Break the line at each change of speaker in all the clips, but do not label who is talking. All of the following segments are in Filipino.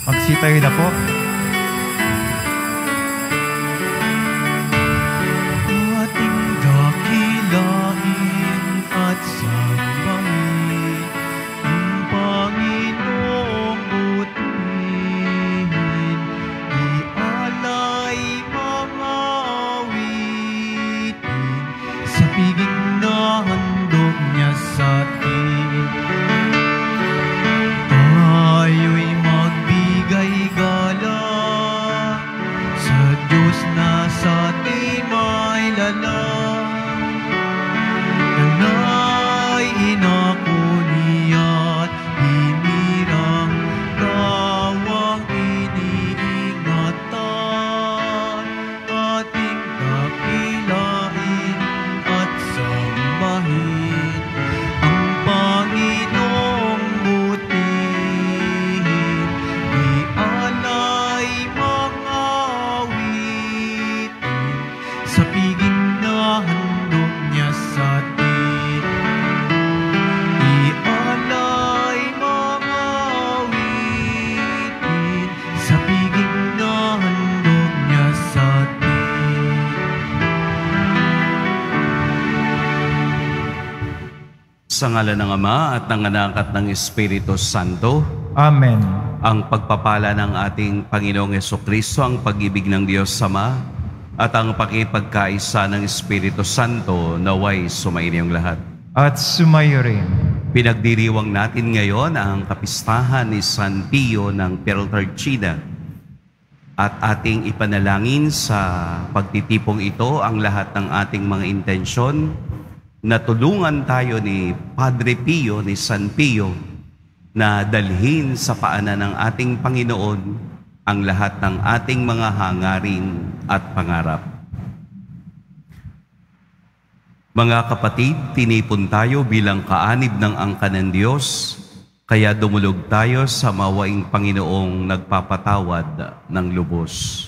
Magsitayo na po.
Ating dakilain at sambahin ang Panginoong butihin. Ialay mga awitin sa piging na handog niya sa atin. Tayo'y magbigay galang sa Diyos na sa atin may lalang. Nanay inako niya't hinirang tawang iniingatan. Ating dakilain at sambahin ang Panginoong butihin. Ialay mga awitin sa piging na handog niya sa atin. Ialay mga awitin sa piging na handog niya sa atin.
Sa ngalan ng Ama at ng Anak at ng Espiritu Santo,
Amen.
ang pagpapala ng ating Panginoong Hesukristo, ang pag-ibig ng Diyos Ama, at ang pakipagkaisa ng Espiritu Santo naway sumainiyong lahat.
At sumayo rin.
Pinagdiriwang natin ngayon ang kapistahan ni San Pio ng Pietrelcina at ating ipanalangin sa pagtitipong ito ang lahat ng ating mga intensyon na tulungan tayo ni Padre Pio, ni San Pio, na dalhin sa paanan ng ating Panginoon ang lahat ng ating mga hangarin at pangarap. Mga kapatid, tinipon tayo bilang kaanib ng angkan ng Diyos, kaya dumulog tayo sa mawaing Panginoong nagpapatawad ng lubos.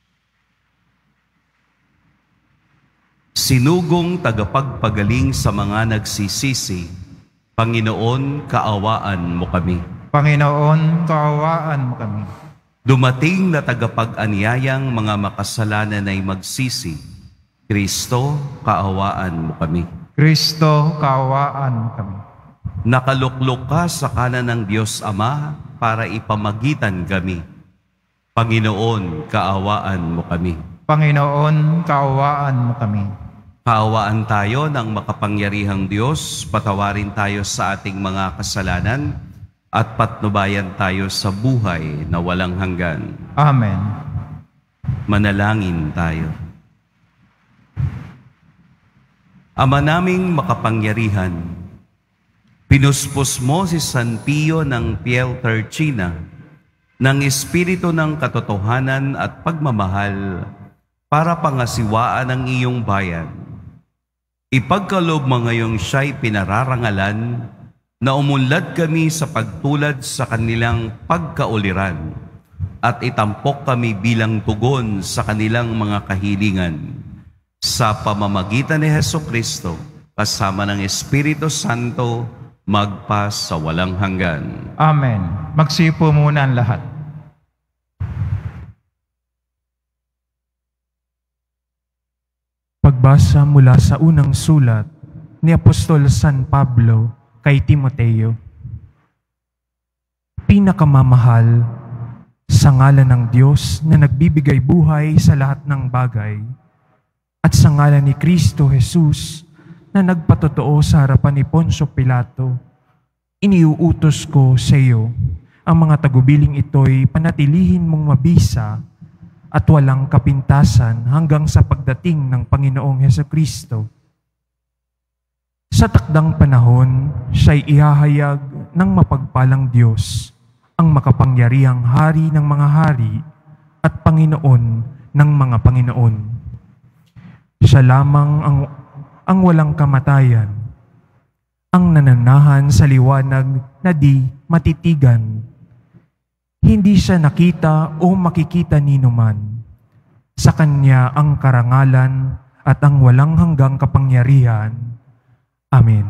Sinugong tagapagpagaling sa mga nagsisisi, Panginoon, kaawaan mo kami.
Panginoon, kaawaan mo kami.
Dumating na tagapag-anyayang mga makasalanan ay magsisi, Kristo, kaawaan mo kami.
Kristo, kaawaan mo kami.
Nakaluklok ka sa kanan ng Diyos Ama para ipamagitan kami. Panginoon, kaawaan mo kami.
Panginoon, kaawaan mo kami.
Kaawaan tayo ng makapangyarihang Diyos, patawarin tayo sa ating mga kasalanan, at patnubayan tayo sa buhay na walang hanggan.
Amen.
Manalangin tayo. Ama naming makapangyarihan, pinuspos mo si San Pio ng Pietrelcina ng espiritu ng katotohanan at pagmamahal para pangasiwaan ang iyong bayan. Ipagkaloob mo ngayong siya'y pinararangalan na umunlad kami sa pagtulad sa kanilang pagkauliran at itampok kami bilang tugon sa kanilang mga kahilingan. Sa pamamagitan ni Hesukristo, kasama ng Espiritu Santo, magpa sa walang hanggan.
Amen. Magsipo muna ang lahat.
Pagbasa mula sa unang sulat ni Apostol San Pablo kay Timoteo. Pinakamamahal, sa ngalan ng Diyos na nagbibigay buhay sa lahat ng bagay, at sa ngalan ni Kristo Jesus na nagpatotoo sa harapan ni Poncio Pilato, iniuutos ko sa iyo ang mga tagubiling ito'y panatilihin mong mabisa at walang kapintasan hanggang sa pagdating ng Panginoong Hesukristo. Sa takdang panahon, siya'y ihahayag ng mapagpalang Diyos, ang makapangyarihang Hari ng mga hari at Panginoon ng mga Panginoon. Siya lamang ang walang kamatayan, ang nananahan sa liwanag na di matitigan. Hindi siya nakita o makikita ninuman. Sa Kanya ang karangalan at ang walang hanggang kapangyarihan. Amen.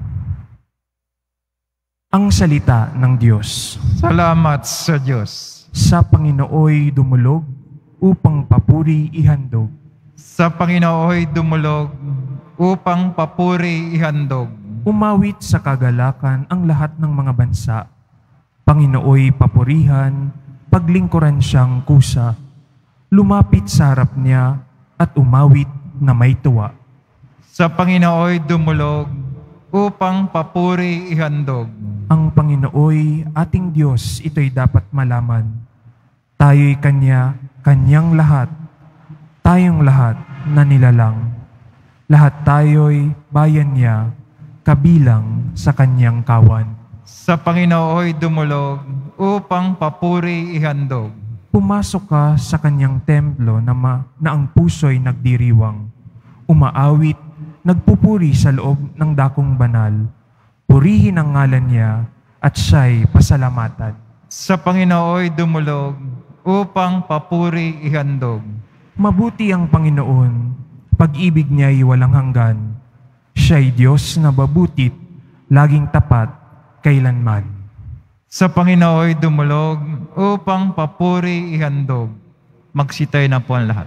Ang salita ng Diyos.
Salamat sa Diyos.
sa Panginooy dumulog upang papuri ihandog.
Sa Panginooy dumulog upang papuri ihandog.
Umawit sa kagalakan ang lahat ng mga bansa. Panginooy papurihan, paglingkuran siyang kusa. Lumapit sa harap niya at umawit na may tuwa.
Sa Panginooy dumulog upang papuri ihandog.
Ang Panginooy ating Diyos, ito'y dapat malaman. Tayo'y Kanya, Kanyang lahat. Tayong lahat na nilalang. Lahat tayo'y bayan niya, kabilang sa Kanyang kawan.
Sa Panginooy dumulog upang papuri ihandog.
Pumasok ka sa Kanyang templo na ang puso'y nagdiriwang. Umaawit, nagpupuri sa loob ng dakong banal. Purihin ang ngalan niya at siya'y pasalamatan.
Sa Panginooy dumulog upang papuri ihandog.
Mabuti ang Panginoon, pag-ibig niya'y walang hanggan. Siya'y Diyos na babutit, laging tapat, kailanman.
Sa Panginooy dumulog upang papuri ihandog. Magsitay na po ang lahat.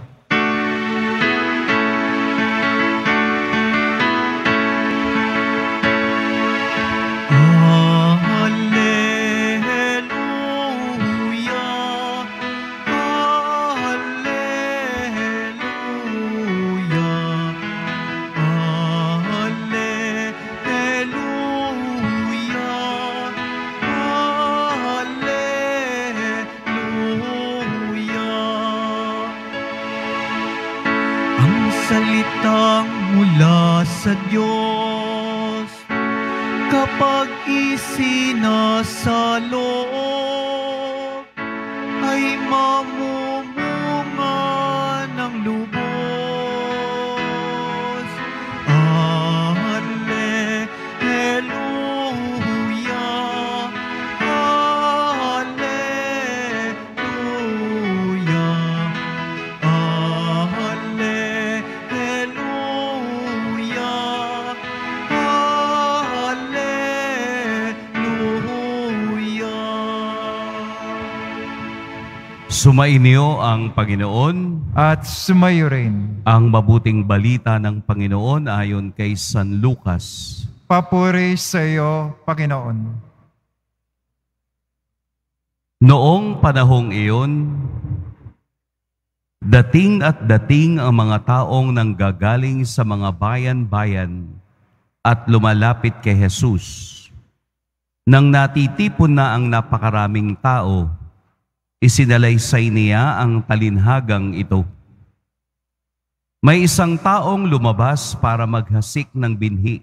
Salitang mula sa Diyos, kapag isinasalo ay mamumunga ng lubos. Alleluia, Alleluia,
Sumainyo ang Panginoon.
At sumayo rin.
Ang mabuting balita ng Panginoon ayon kay San Lucas.
Papuri sa iyo, Panginoon.
Noong panahong iyon, dating ang mga taong nanggagaling sa mga bayan-bayan at lumalapit kay Jesus. Nang natitipon na ang napakaraming tao, isinalaysay niya ang talinhagang ito. May isang taong lumabas para maghasik ng binhi.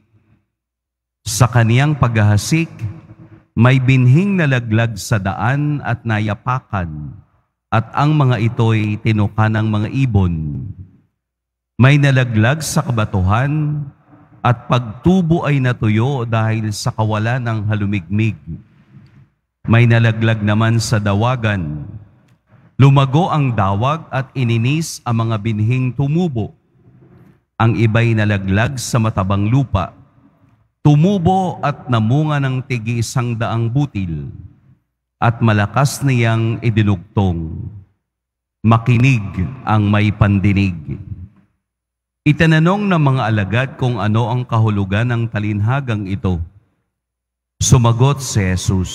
Sa kaniyang paghahasik, may binhing nalaglag sa daan at nayapakan, at ang mga ito'y tinukan ng mga ibon. May nalaglag sa kabatuhan, at pagtubo ay natuyo dahil sa kawalan ng halumigmig. May nalaglag naman sa dawagan. Lumago ang dawag at ininis ang mga binhing tumubo. Ang iba'y nalaglag sa matabang lupa. Tumubo at namunga ng tig-100 butil. At malakas niyang idinugtong. Makinig ang may pandinig. Itinanong ng mga alagad kung ano ang kahulugan ng talinhagang ito. Sumagot si Jesus,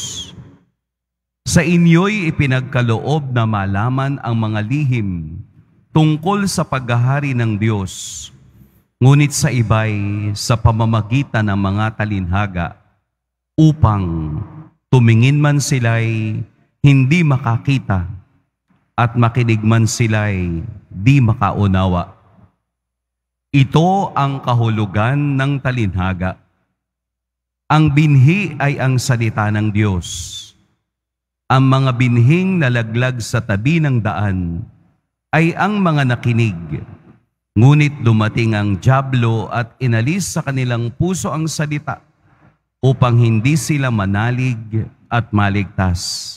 sa inyo'y ipinagkaloob na malaman ang mga lihim tungkol sa paghahari ng Diyos, ngunit sa iba'y sa pamamagitan ng mga talinhaga, upang tumingin man sila'y hindi makakita at makinig man sila'y di makaunawa. Ito ang kahulugan ng talinhaga. Ang binhi ay ang salita ng Diyos. Ang mga binhing nalaglag sa tabi ng daan ay ang mga nakinig. Ngunit dumating ang dyablo at inalis sa kanilang puso ang salita upang hindi sila manalig at maligtas.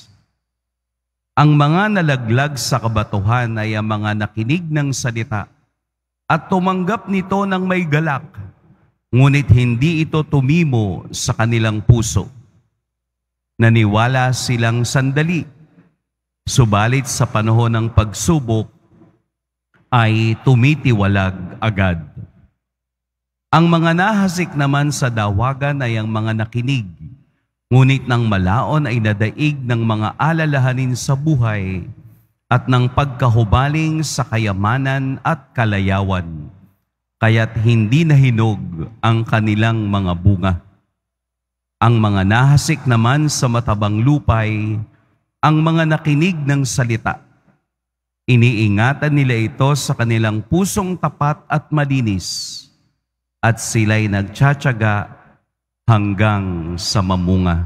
Ang mga nalaglag sa kabatuhan ay ang mga nakinig ng salita at tumanggap nito ng may galak, ngunit hindi ito tumimo sa kanilang puso. Naniwala silang sandali, Subalit sa panahon ng pagsubok ay tumitiwalag agad. Ang mga nahasik naman sa dawagan ay ang mga nakinig, ngunit ng malaon ay nadaig ng mga alalahanin sa buhay at ng pagkahubaling sa kayamanan at kalayawan, kaya't hindi nahinog ang kanilang mga bunga. Ang mga nahasik naman sa matabang lupay, ang mga nakinig ng salita. Iniingatan nila ito sa kanilang pusong tapat at malinis, at sila'y nagtsatsaga hanggang sa mamunga.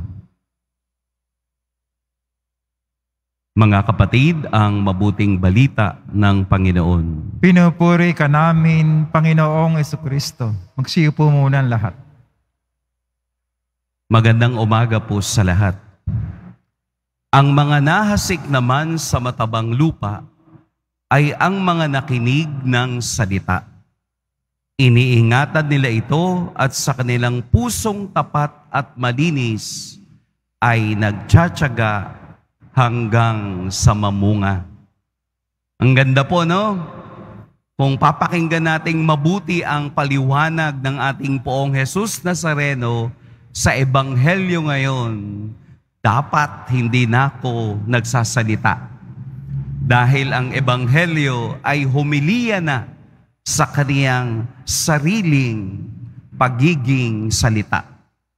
Mga kapatid, ang mabuting balita ng Panginoon.
Pinupuri ka namin, Panginoong Jesucristo. Magsiupo muna ang lahat.
Magandang umaga po sa lahat. Ang mga nahasik naman sa matabang lupa ay ang mga nakinig ng salita. Iniingatan nila ito at sa kanilang pusong tapat at malinis ay nagtsatsaga hanggang sa mamunga. Ang ganda po, no? Kung papakinggan nating mabuti ang paliwanag ng ating Poong Jesus Nazareno sa Ebanghelyo ngayon, dapat hindi na ako nagsasalita. Dahil ang Ebanghelyo ay humiliya na sa kaniyang sariling pagiging salita.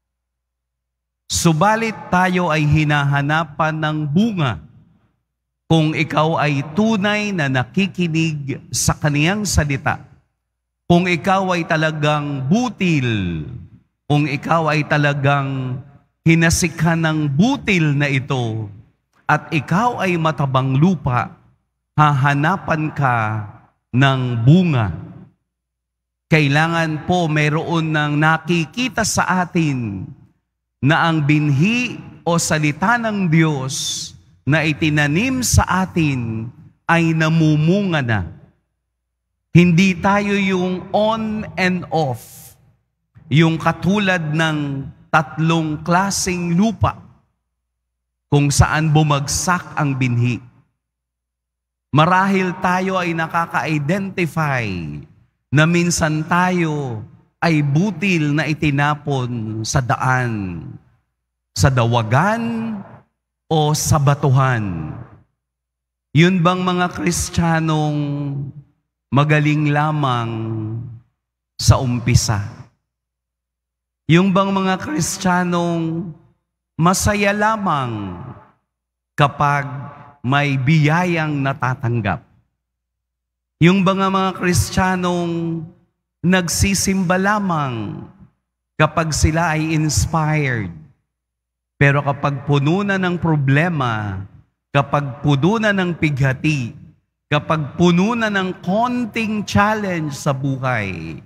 Subalit tayo ay hinahanapan ng bunga kung ikaw ay tunay na nakikinig sa kaniyang salita. Kung ikaw ay talagang butil, kung ikaw ay talagang hinasikan ng butil na ito, at ikaw ay matabang lupa, hahanapan ka ng bunga. Kailangan po mayroon ng nakikita sa atin na ang binhi o salita ng Diyos na itinanim sa atin ay namumunga na. Hindi tayo yung on and off, yung katulad ng tatlong klaseng lupa kung saan bumagsak ang binhi. Marahil tayo ay nakaka-identify na minsan tayo ay butil na itinapon sa daan, sa dawagan o sa batuhan. Yun bang mga Kristiyanong magaling lamang sa umpisa? Yung bang mga Kristiyanong masaya lamang kapag may biyayang natatanggap? Yung mga Kristiyanong nagsisimba lamang kapag sila ay inspired. Pero kapag puno na ng problema, kapag puno na ng pighati, kapag puno na ng konting challenge sa buhay,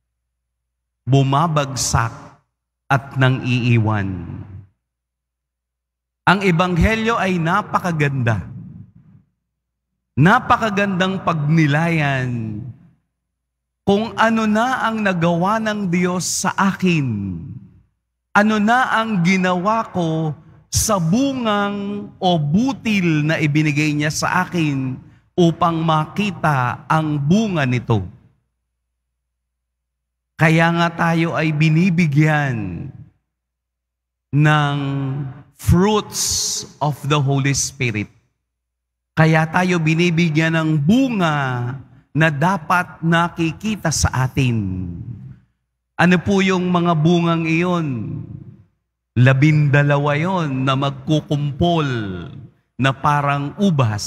bumabagsak at nang iiwan. Ang Ebanghelyo ay napakaganda. Napakagandang pagnilayan kung ano na ang nagawa ng Diyos sa akin. Ano na ang ginawa ko sa bungang o butil na ibinigay niya sa akin upang makita ang bunga nito. Kaya nga tayo ay binibigyan ng fruits of the Holy Spirit. Kaya tayo binibigyan ng bunga na dapat nakikita sa atin. Ano po yung mga bungang iyon? 12 yon na magkukumpol na parang ubas.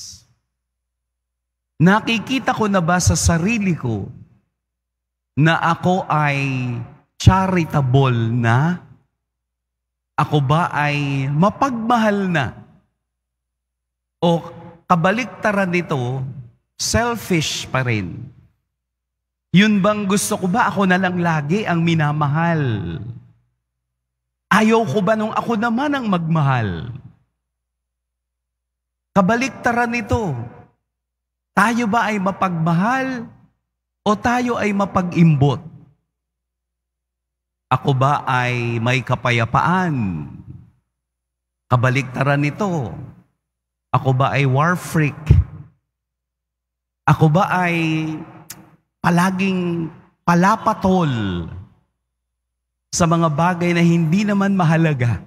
Nakikita ko na ba sa sarili ko na ako ay charitable na? Ako ba ay mapagmahal na? O kabaliktaran nito, selfish pa rin? Yun bang gusto ko ba ako na lang lagi ang minamahal? Ayaw ko ba nung ako naman ang magmahal? Kabaliktaran nito, tayo ba ay mapagmahal o tayo ay mapag-imbot? Ako ba ay may kapayapaan? Kabaliktaran nito, Ako ba ay war freak? Ako ba ay palaging palapatol sa mga bagay na hindi naman mahalaga?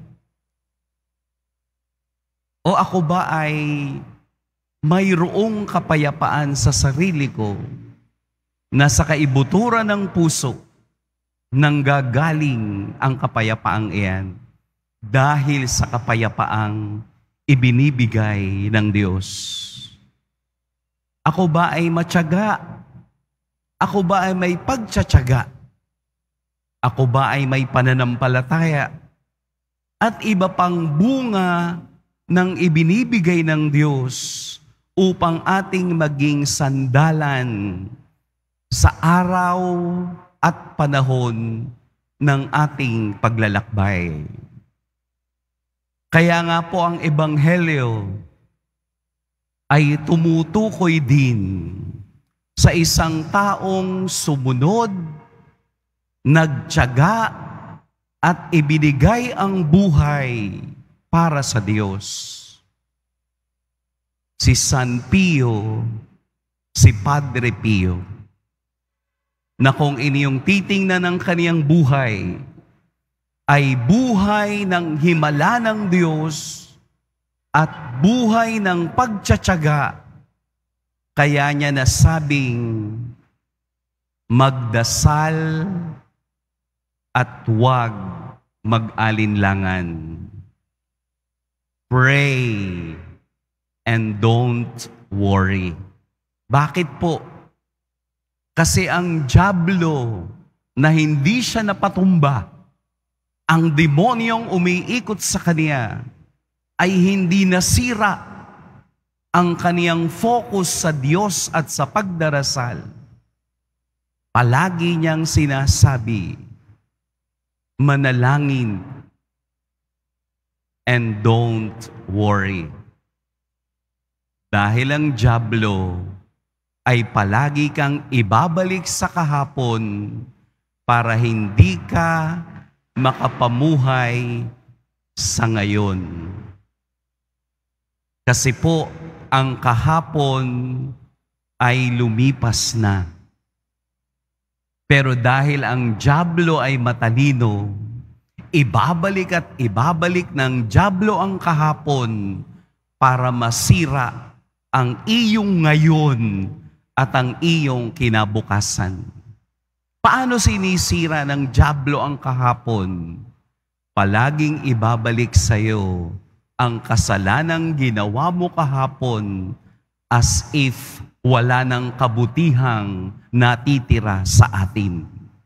O ako ba ay mayroong kapayapaan sa sarili ko na sa kaibuturan ng puso nanggagaling ang kapayapaang iyan dahil sa kapayapaang ibinibigay ng Diyos? Ako ba ay matyaga? Ako ba ay may pagtsatsaga? Ako ba ay may pananampalataya? At iba pang bunga ng ibinibigay ng Diyos upang ating maging sandalan sa araw at panahon ng ating paglalakbay. Kaya nga po ang Ebanghelyo ay tumutukoy din sa isang taong sumunod, nagtiyaga at ibinigay ang buhay para sa Diyos. Si San Pio, si Padre Pio, na kung inyong titingnan ang kaniyang buhay, ay buhay ng himala ng Diyos at buhay ng pagtsatsaga. Kaya niya nasabing, magdasal at huwag mag-alinlangan. Pray and don't worry. Bakit po? Kasi ang dyablo na hindi siya napatumba, ang demonyong umiikot sa kanya, ay hindi nasira ang kaniyang focus sa Diyos at sa pagdarasal. Palagi niyang sinasabi, manalangin and don't worry. Dahil ang dyablo ay palagi kang ibabalik sa kahapon para hindi ka makapamuhay sa ngayon. Kasi po, ang kahapon ay lumipas na. Pero dahil ang dyablo ay matalino, ibabalik at ibabalik ng dyablo ang kahapon para masira ang iyong ngayon at ang iyong kinabukasan. Paano sinisira ng dyablo ang kahapon? Palaging ibabalik sa iyo ang kasalanang ginawa mo kahapon as if wala ng kabutihang natitira sa atin.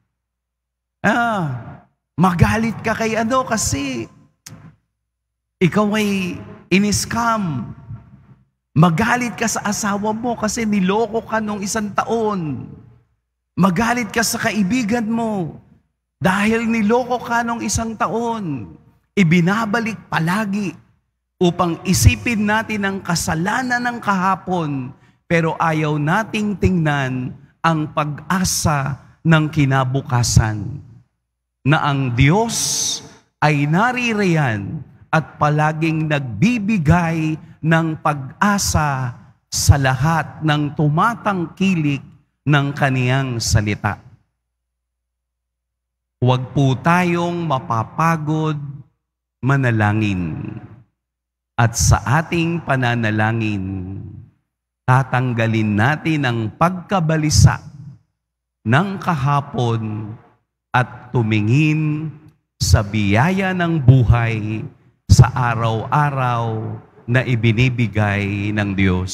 Magalit ka kay kasi ikaw ay in-scam. Magalit ka sa asawa mo kasi niloko ka nung 1 taon. Magalit ka sa kaibigan mo dahil niloko ka nung 1 taon. Ibinabalik palagi upang isipin natin ang kasalanan ng kahapon, pero ayaw nating tingnan ang pag-asa ng kinabukasan, na ang Diyos ay naririyan at palaging nagbibigay ng pag-asa sa lahat ng tumatangkilik ng kaniyang salita. Huwag po tayong mapapagod manalangin. At sa ating pananalangin, tatanggalin natin ang pagkabalisa ng kahapon at tumingin sa biyaya ng buhay sa araw-araw na ibinibigay ng Diyos.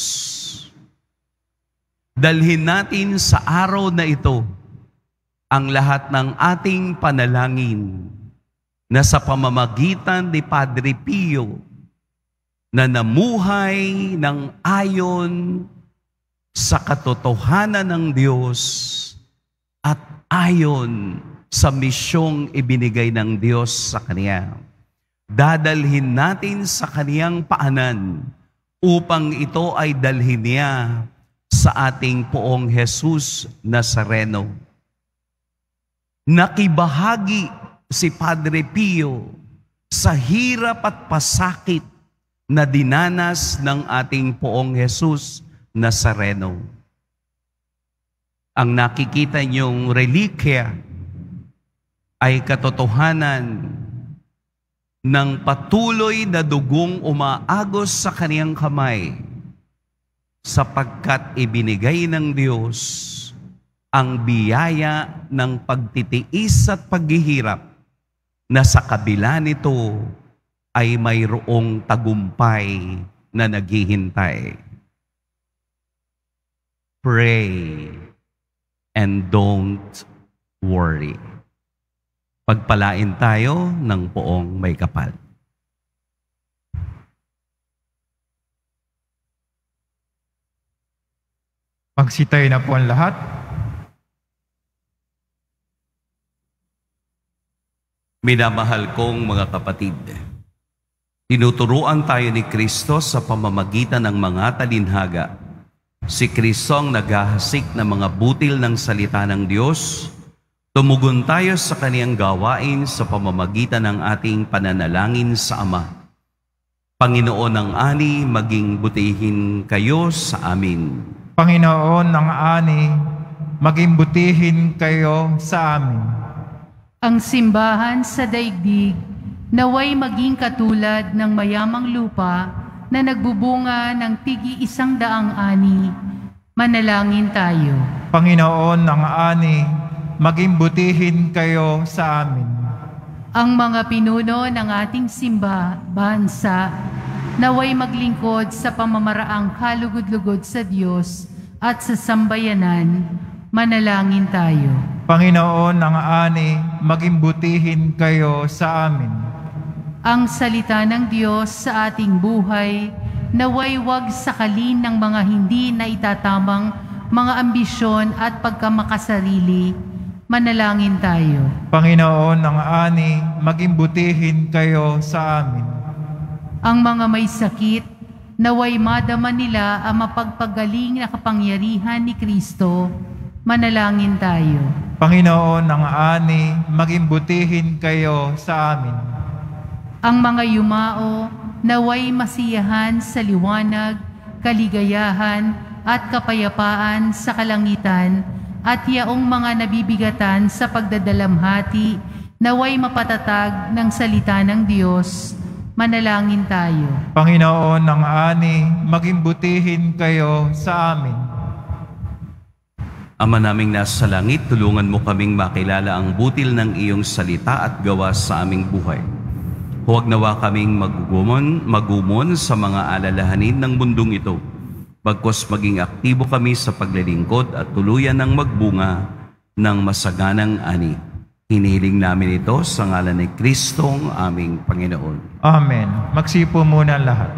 Dalhin natin sa araw na ito ang lahat ng ating panalangin na sa pamamagitan ni Padre Pio na namuhay ng ayon sa katotohanan ng Diyos at ayon sa misyong ibinigay ng Diyos sa Kanya. Dadalhin natin sa Kaniyang paanan upang ito ay dalhin niya sa ating Poong Jesus Nazareno. Nakibahagi si Padre Pio sa hirap at pasakit na dinanas ng ating Poong Jesus Nazareno. Ang nakikita niyong relikya ay katotohanan ng patuloy na dugong umaagos sa kaniyang kamay sapagkat ibinigay ng Diyos ang biyaya ng pagtitiis at paghihirap na sa kabila nito ay mayroong tagumpay na naghihintay. Pray and don't worry. Pagpalain tayo ng Poong May Kapal.
Magsitayo na po ang lahat.
Minamahal kong mga kapatid, tinuturuan tayo ni Kristo sa pamamagitan ng mga talinhaga. Si Kristo ang naghahasik ng mga butil ng salita ng Diyos. Tumugon tayo sa kaniyang gawain sa pamamagitan ng ating pananalangin sa Ama. Panginoon ng ani, maging butihin kayo sa amin.
Panginoon ng ani, maging butihin kayo sa amin.
Ang simbahan sa daigdig naway maging katulad ng mayamang lupa na nagbubunga ng tig-100 ani. Manalangin tayo.
Panginoon ng ani, maging butihin kayo sa amin.
Ang mga pinuno ng ating bansa naway maglingkod sa pamamaraang kalugod-lugod sa Diyos at sa sambayanan. Manalangin tayo.
Panginoon ng ani, maging butihin kayo sa amin.
Ang salita ng Diyos sa ating buhay, naway wag sakalin ng mga hindi na itatamang mga ambisyon at pagkamakasarili. Manalangin tayo.
Panginoon ng ani, maging butihin kayo sa amin.
Ang mga may sakit, naway madama nila ang mapagpagaling na kapangyarihan ni Kristo. Manalangin tayo.
Panginoon ng ani, maging butihin kayo sa amin.
Ang mga yumao, naway masiyahan sa liwanag, kaligayahan at kapayapaan sa kalangitan, at yaong mga nabibigatan sa pagdadalamhati, naway mapatatag ng salita ng Diyos. Manalangin tayo.
Panginoon ng ani, maging butihin kayo sa amin.
Ama naming nasa langit, tulungan mo kaming makilala ang butil ng iyong salita at gawa sa aming buhay. Huwag nawa kaming magumon sa mga alalahanin ng mundong ito. Bagkus maging aktibo kami sa paglilingkod at tuluyan ng magbunga ng masaganang ani. Hinihiling namin ito sa ngalan ni Kristong aming Panginoon.
Amen. Magsipo muna lahat.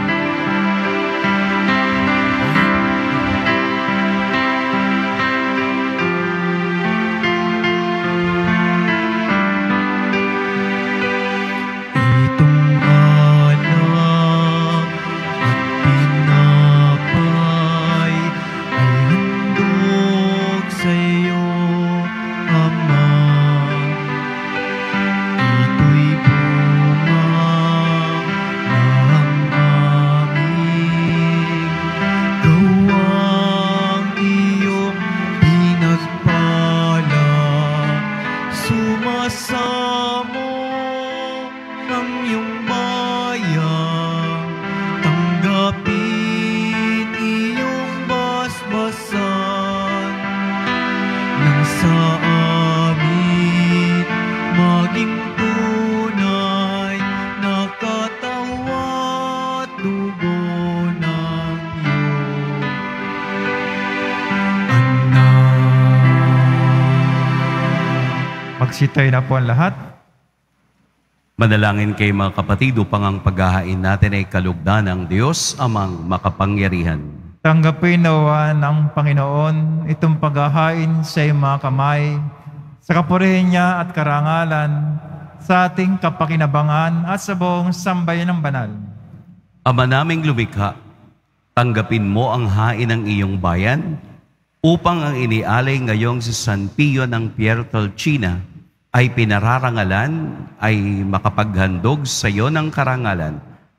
Magsitayo na po ang lahat.
Manalangin kay mga kapatid upang ang paghahain natin ay kalugdan ng Diyos amang makapangyarihan.
Tanggapin nawa ng Panginoon itong paghahain sa iyong mga kamay, sa kapurihan niya at karangalan, sa ating kapakinabangan at sa buong sambayan ng banal.
Ama naming lumikha, tanggapin mo ang hain ng iyong bayan upang ang inialay ngayong si San Pio ng Pietrelcina ay pinararangalan, ay makapaghandog sa iyo ng karangalan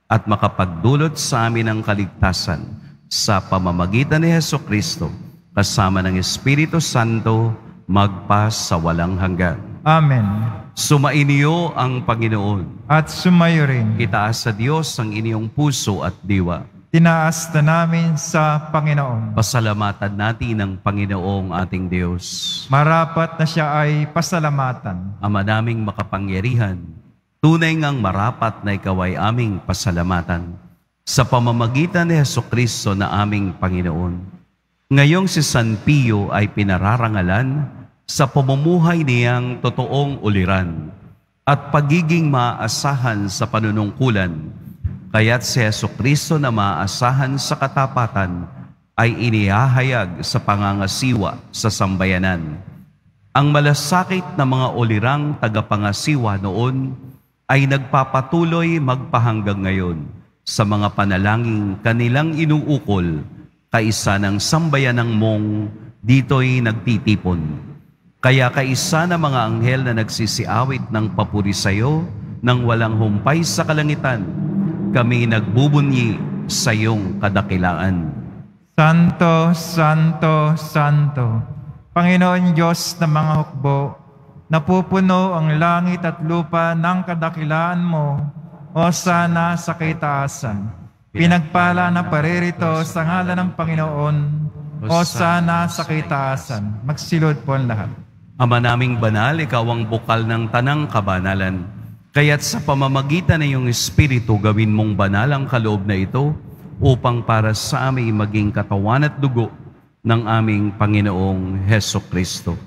at makapagdulot sa amin ng kaligtasan sa pamamagitan ni Hesukristo kasama ng Espiritu Santo magpa sa walang hanggan.
Amen.
Sumainyo ang Panginoon.
At sumayo rin.
Itaas sa Diyos ang inyong puso at diwa.
Tinaas na namin sa Panginoon.
Pasalamatan natin ang Panginoong ating Diyos.
Marapat na siya ay pasalamatan.
Ama naming makapangyarihan, tunay ngang marapat na ikaw ay aming pasalamatan sa pamamagitan ni Hesukristo na aming Panginoon. Ngayong si San Pio ay pinararangalan sa pamumuhay niyang totoong uliran at pagiging maaasahan sa panunungkulan. Kaya't si Hesukristo na maaasahan sa katapatan ay inihahayag sa pangangasiwa sa sambayanan. Ang malasakit na mga ulirang tagapangasiwa noon ay nagpapatuloy magpahanggang ngayon sa mga panalangin kanilang inuukol, kaisa ng sambayanang Hmong dito'y nagtitipon. Kaya kaisa ng mga anghel na nagsisiawit ng papuri sa'yo nang walang humpay sa kalangitan, kami nagbubunyi sa iyong kadakilaan.
Santo, Santo, Santo, Panginoon Diyos ng mga hukbo, napupuno ang langit at lupa ng kadakilaan mo, o sana sa kaitaasan. Pinagpala na paririto sa ngalan ng Panginoon, o sana sa kaitaasan. Magsilod po ang lahat.
Ama naming banal, ikaw ang bukal ng tanang kabanalan. Kaya't sa pamamagitan ng iyong Espiritu, gawin mong banal ang kaloob na ito upang para sa amin maging katawan at dugo ng aming Panginoong Hesukristo.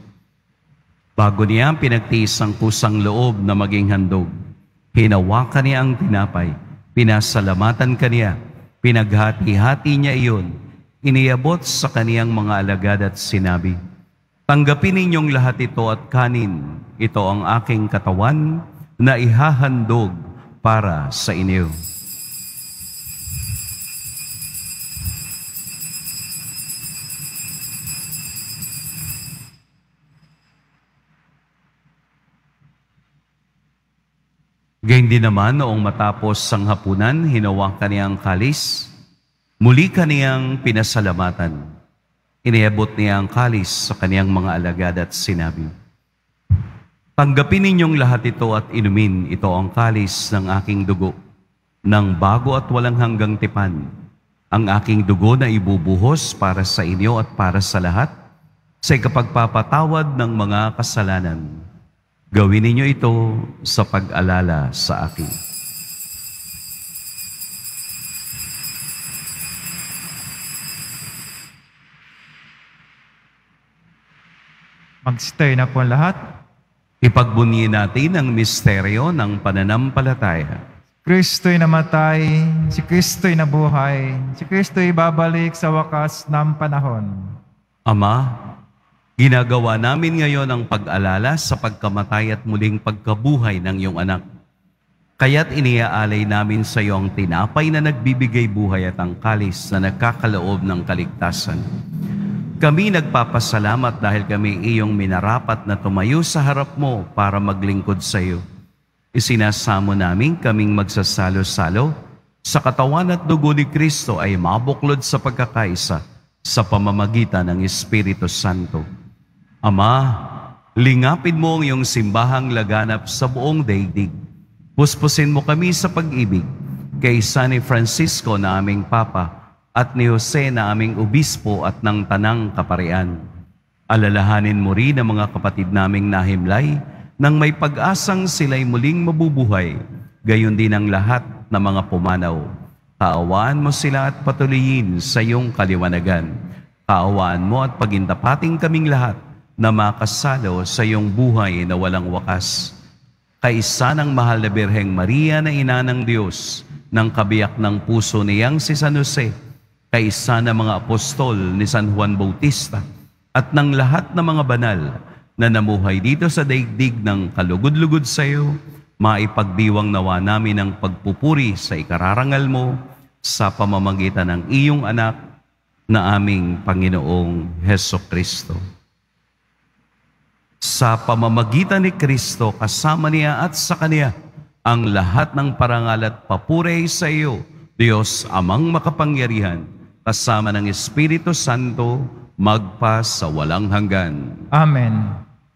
Bago niya pinagtiis ang kusang loob na maging handog, hinawakan niya ang tinapay, pinasalamatan kaniya, pinaghati-hati niya iyon, iniabot sa kaniyang mga alagad at sinabi, "Tanggapin ninyong lahat ito at kanin, ito ang aking katawan na ihahandog para sa inyo." Gayun din naman noong matapos ang hapunan, hinawakan niya ang kalis, muli kaniyang pinasalamatan. Iniabot niya ang kalis sa kaniyang mga alagad at sinabi, "Tanggapin ninyong lahat ito at inumin, ito ang kalis ng aking dugo, ng bago at walang hanggang tipan, ang aking dugo na ibubuhos para sa inyo at para sa lahat, sa ikapagpapatawad ng mga kasalanan. Gawin ninyo ito sa pag-alala sa akin."
Mag-stay na po ang lahat.
Ipagbunyi natin ang misteryo ng pananampalataya.
Kristo'y namatay, si Kristo'y nabuhay, si Kristo'y babalik sa wakas ng panahon.
Ama, ginagawa namin ngayon ang pag-alala sa pagkamatay at muling pagkabuhay ng iyong anak. Kaya't iniaalay namin sa iyo ang tinapay na nagbibigay buhay at ang kalis na nagkakaloob ng kaligtasan. Kami nagpapasalamat dahil kami iyong minarapat na tumayo sa harap mo para maglingkod sa iyo. Isinasamo namin kaming magsasalo-salo sa katawan at dugo ni Kristo ay mabuklod sa pagkakaisa sa pamamagitan ng Espiritu Santo. Ama, lingapin mo ang iyong simbahang laganap sa buong daigdig. Puspusin mo kami sa pag-ibig kay San Francisco na aming Papa at ni Jose na aming Obispo at ng Tanang Kaparian. Alalahanin mo rin ang mga kapatid naming nahimlay nang may pag-asang sila'y muling mabubuhay, gayon din ang lahat na mga pumanaw. Kaawaan mo sila at patuloyin sa iyong kaliwanagan. Kaawaan mo at pagintapating kaming lahat na makasalo sa iyong buhay na walang wakas. Kaisa ng mahal na Birheng Maria na ina ng Diyos, ng kabiyak ng puso niyang si San Jose, kaisa ng mga apostol ni San Juan Bautista, at ng lahat ng mga banal na namuhay dito sa daigdig ng kalugod-lugod sa iyo, maipagdiwang nawa namin ang pagpupuri sa ikararangal mo sa pamamagitan ng iyong anak na aming Panginoong Hesukristo. Sa pamamagitan ni Kristo, kasama niya at sa Kaniya, ang lahat ng parangal at papuri sa iyo, Diyos Amang makapangyarihan, kasama ng Espiritu Santo, magpa sa walang hanggan.
Amen.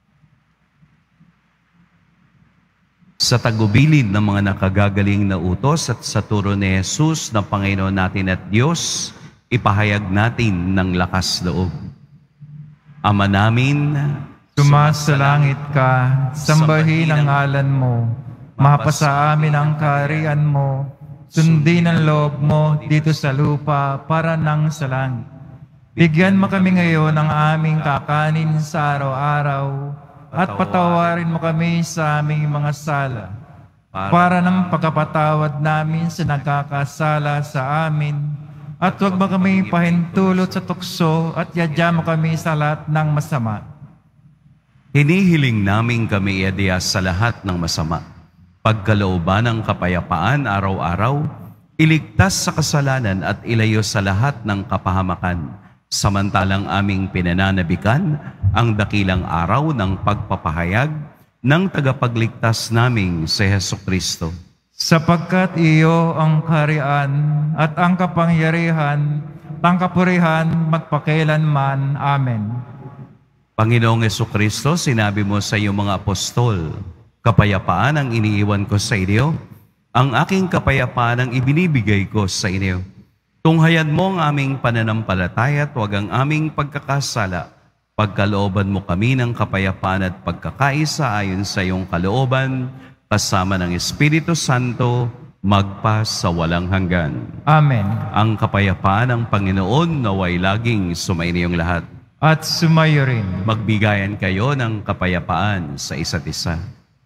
Sa tagubilin ng mga nakagagaling na utos at sa turo ni Jesus na Panginoon natin at Diyos, ipahayag natin ng lakas loob. Ama namin,
Sumasalangit ka, sambahin ang ngalan mo, mapasa amin ang kaharian mo, sundin ang loob mo dito sa lupa para nang sa langit. Bigyan mo kami ngayon ng aming kakanin sa araw-araw at patawarin mo kami sa aming mga sala para ng pagkapatawad namin sa nagkakasala sa amin at huwag mo kami pahintulot sa tukso at yadya mo kami sa lahat ng masama.
hinihiling namin kami iadya sa lahat ng masama. Pagkalooban ng kapayapaan araw-araw, iligtas sa kasalanan at ilayo sa lahat ng kapahamakan, samantalang aming pinananabikan ang dakilang araw ng pagpapahayag ng tagapagligtas naming si Hesukristo.
Sapagkat iyo ang kaharian at ang kapangyarihan, ang kapurihan magpakailanman. Amen.
Panginoong Hesukristo, sinabi mo sa iyong mga apostol, kapayapaan ang iniiwan ko sa inyo, ang aking kapayapaan ang ibinibigay ko sa inyo. Tunghayan mo ang aming pananampalataya at huwag ang aming pagkakasala. Pagkalooban mo kami ng kapayapaan at pagkakaisa ayon sa iyong kalooban, kasama ng Espiritu Santo, magpa sa walang hanggan.
Amen.
Ang kapayapaan ng Panginoon naway laging sumainiyong lahat.
At sumayo rin.
Magbigayan kayo ng kapayapaan sa isa't isa.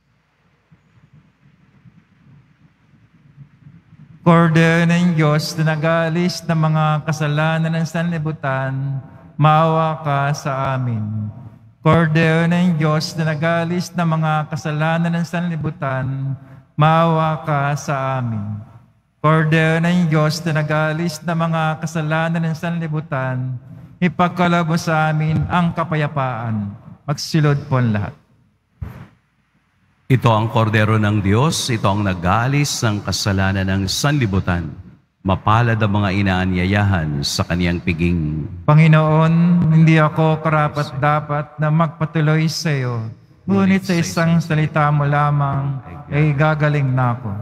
Kordero ng Diyos na nag-aalis ng mga kasalanan ng sanlibutan, maawa ka sa amin. Kordero ng Diyos na nag-aalis ng mga kasalanan ng sanlibutan, maawa ka sa amin. Kordero ng Diyos na nag-aalis ng mga kasalanan ng sanlibutan, ipagkaloob mo sa amin ang kapayapaan. Magsilod po ang lahat.
Ito ang kordero ng Diyos, ito ang nag-aalis ng kasalanan ng sanlibutan. Mapalad ang mga inaanyayahan sa kaniyang piging.
Panginoon, hindi ako karapat-dapat na magpatuloy sa iyo, ngunit sa isang salita mo lamang ay gagaling na ako.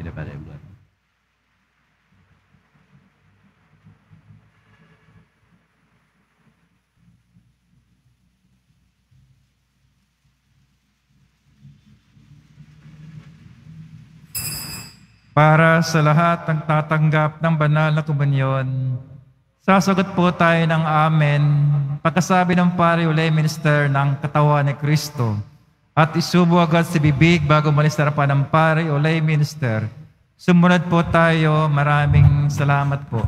Para sa lahat ng tatanggap ng banal na komunyon, sasagot po tayo ng Amen pagkasabi ng pari o lay minister ng katawan ni Kristo at isubo agad sa bibig bago malis sa harapan ng pari o lay minister. Sumunod po tayo. Maraming salamat po.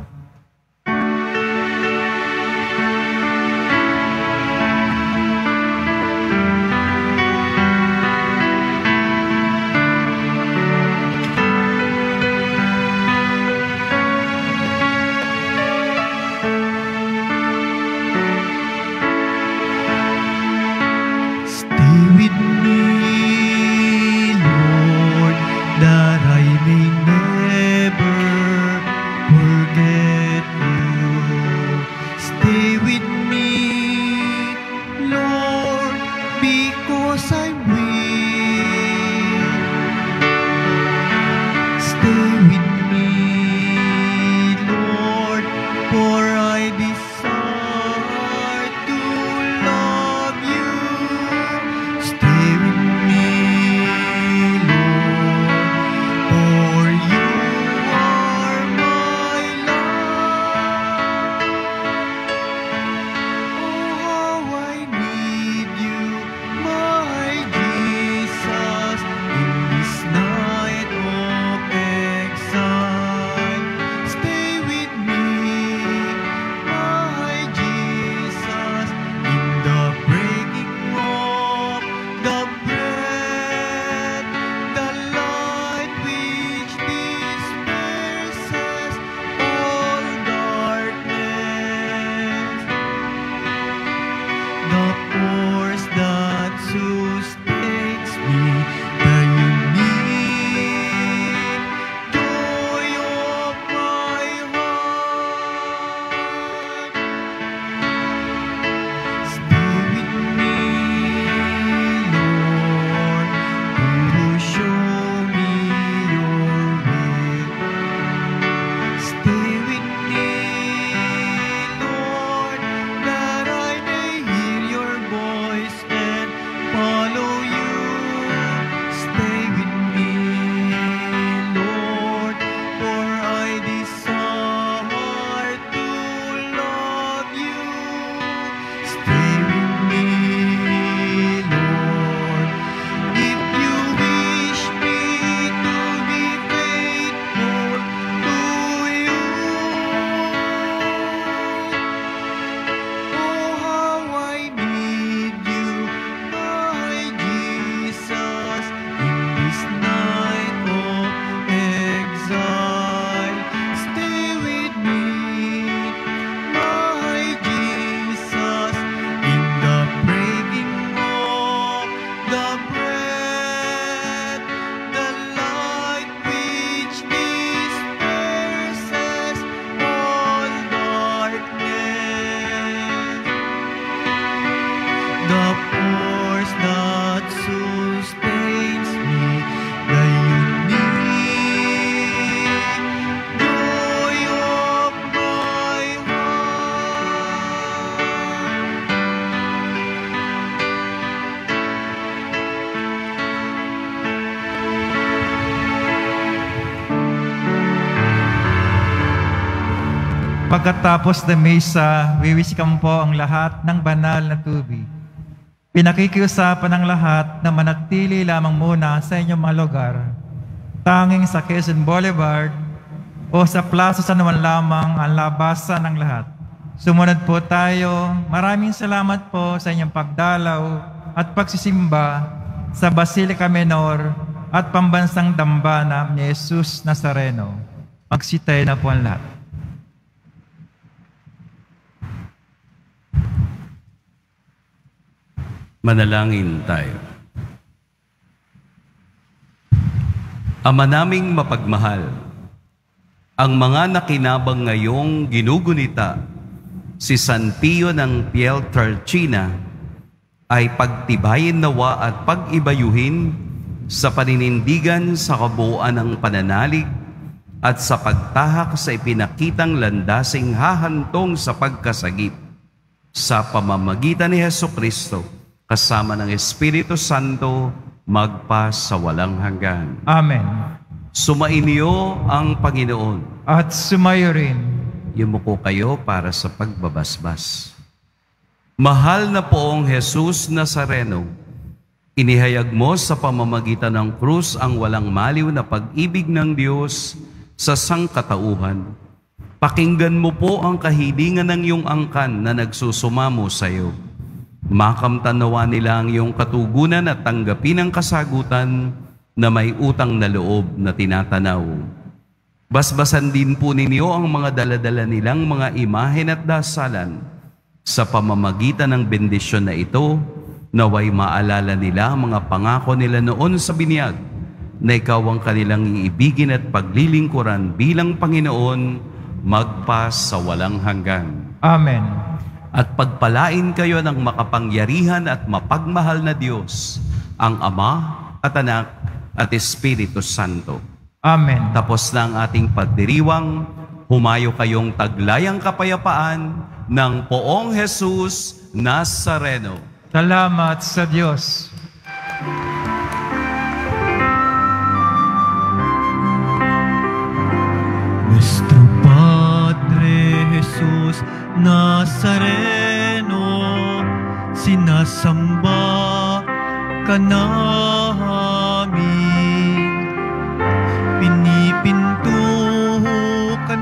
That I may never forget.
Pagkatapos ng mesa, wiwisikan po ang lahat ng banal na tubig. Pinakikiusapan ng lahat na manatili lamang muna sa inyong mga lugar. Tanging sa Quezon Boulevard o sa Plaza San Juan lamang ang labasan ng lahat. Sumunod po tayo. Maraming salamat po sa inyong pagdalaw at pagsisimba sa Basilica Menor at Pambansang Dambana ni Jesus Nazareno. Magsitay na po ang lahat.
Manalangin tayo. Ama naming mapagmahal, ang mga nakinabang ngayong ginugunita si San Pio ng Pietrelcina ay pagtibayin nawa at pag-ibayuhin sa paninindigan sa kabuuan ng pananalig at sa pagtahak sa ipinakitang landasing hahantong sa pagkasagip sa pamamagitan ni Hesukristo kasama ng Espiritu Santo magpa sa walang hanggan.
Amen.
Sumainyo ang Panginoon.
At sumayo rin.
Yumuko kayo para sa pagbabasbas. Mahal na poong Jesus Nazareno, inihayag mo sa pamamagitan ng krus ang walang maliw na pag-ibig ng Diyos sa sangkatauhan. Pakinggan mo po ang kahilingan ng iyong angkan na nagsusumamo sa iyo. Makamtanawa nila ang iyong katugunan at tanggapin ang kasagutan na may utang na loob na tinatanaw. Basbasan din po ninyo ang mga daladala nilang mga imahen at dasalan. Sa pamamagitan ng bendisyon na ito, naway maalala nila ang mga pangako nila noon sa binyag na ikaw ang kanilang iibigin at paglilingkuran bilang Panginoon magpa sa walang hanggan.
Amen.
At pagpalain kayo ng makapangyarihan at mapagmahal na Diyos, ang Ama at Anak at Espiritu Santo.
Amen.
Tapos na ang ating pagdiriwang, humayo kayong taglayang kapayapaan ng poong Jesus Nazareno.
Salamat sa Diyos.
Nuestro Padre Jesus Nazareno, sinasamba ka namin, pinipinto ka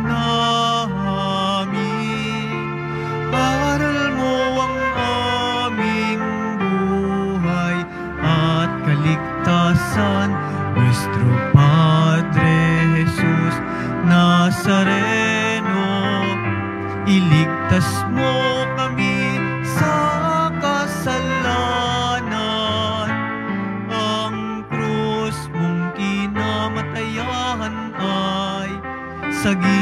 namin, aral mo ang aming buhay at kaligtasan. Nuestro Padre Jesus Nazareno, iligtas mo kami sa kasalanan. Ang krus mong kinamatayan ay sagip